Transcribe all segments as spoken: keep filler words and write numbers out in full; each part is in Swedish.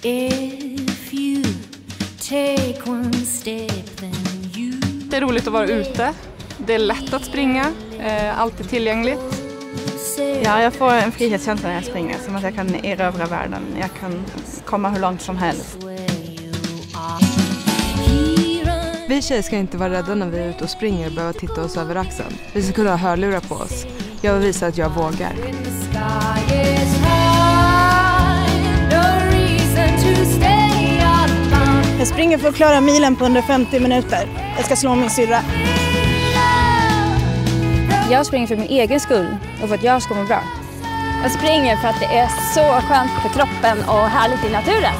If you take one step, then you... Det är roligt att vara ute. Det är lätt att springa. Eh, alltid tillgängligt. Ja, jag får en frihetskänsla när jag springer. Som att jag kan erövra världen. Jag kan komma hur långt som helst. Vi tjejer ska inte vara rädda när vi är ute och springer och behöva titta oss över axeln. Vi ska kunna ha hörlurar på oss. Jag vill visa att jag vågar. Jag springer för att klara milen på under femtio minuter. Jag ska slå min syrra. Jag springer för min egen skull och för att jag ska må bra. Jag springer för att det är så skönt för kroppen och härligt i naturen.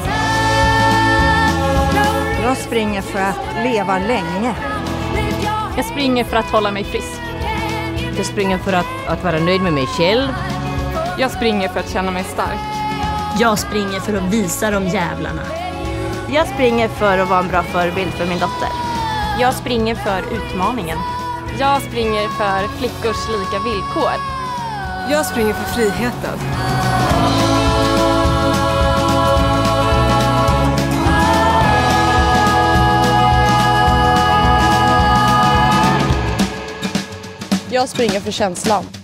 Jag springer för att leva länge. Jag springer för att hålla mig frisk. Jag springer för att, att vara nöjd med mig själv. Jag springer för att känna mig stark. Jag springer för att visa de jävlarna. Jag springer för att vara en bra förebild för min dotter. Jag springer för utmaningen. Jag springer för flickors lika villkor. Jag springer för friheten. Jag springer för känslan.